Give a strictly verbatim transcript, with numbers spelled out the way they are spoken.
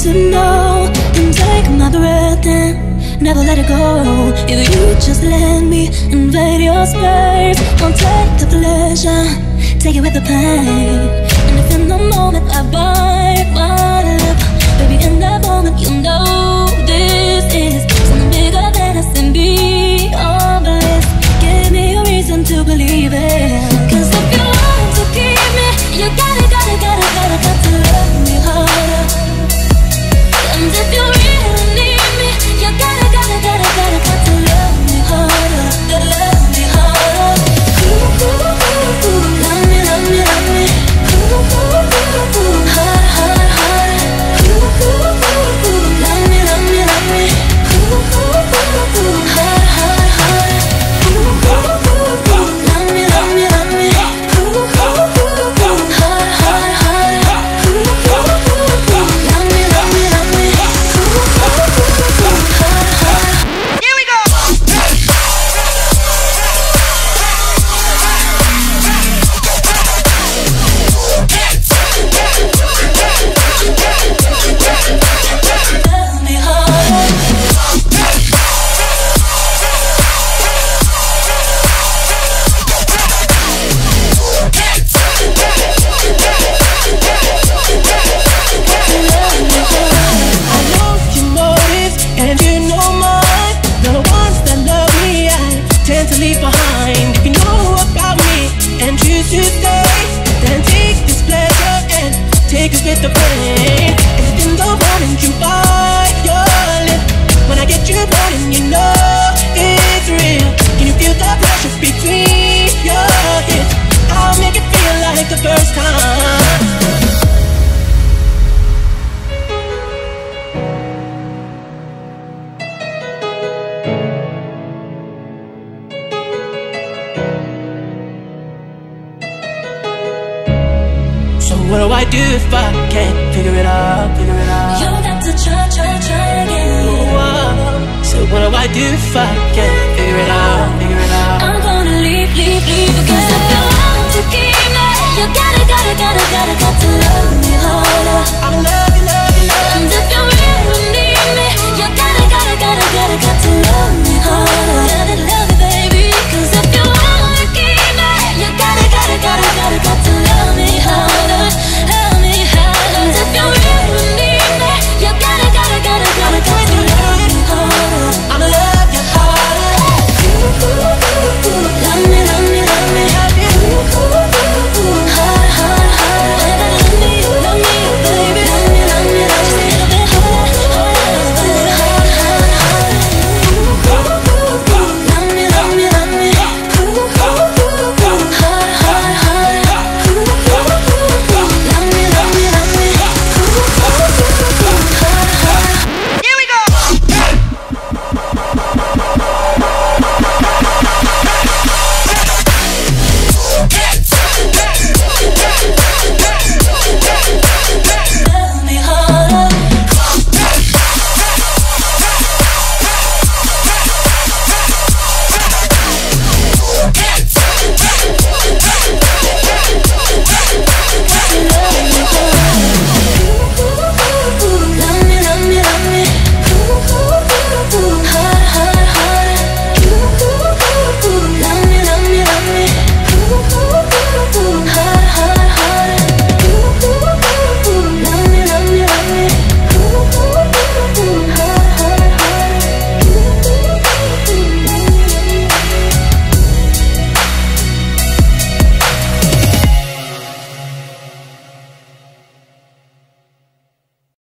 to know, then take my breath and never let it go. If you just let me invade your space, I'll take the pleasure, take it with the pain. And if in the moment I bite my lip, baby, in that moment you know this is something bigger than us and beyond bliss. Give me a reason to believe it. Cause if you want to keep me, you gotta, gotta, gotta, gotta, got to love me harder. And if you really need me, you gotta, gotta, gotta, gotta, got to love me harder. Gotta love me harder. Ooh, ooh, ooh, ooh. Love me, love me, love me. Ooh, ooh, ooh, ooh. Hard, hard, hard. Ooh, ooh, ooh, ooh. Love me, love me, love me. Ooh, ooh, ooh, ooh. Hard, hard, hard. Ooh, ooh, ooh, ooh. Love me, love me, love me. Ooh, ooh, ooh, ooh. Hard, hard, hard. Ooh, ooh, ooh, ooh. Love me, love me, love me. Ooh, ooh, ooh, ooh. Hard, hard. Here we go. Love me harder. I know your motives and you know mine. The ones that love me I tend to leave behind. If you know about me and choose to stay, then take this pleasure and take it with the pain. And in the morning you bite your lip, when I get you burning you know it's real. Can you feel the pressure between your hips? I'll make it feel like the first time. So what do I do if I can't figure it out, figure it out? You got to try, try, try again. Whoa. So what do I do if I can't figure it out, figure it out? I'm gonna leave, leave, leave. Because if you want to keep me, you gotta, gotta, gotta, gotta, got to love me harder. I'm in love.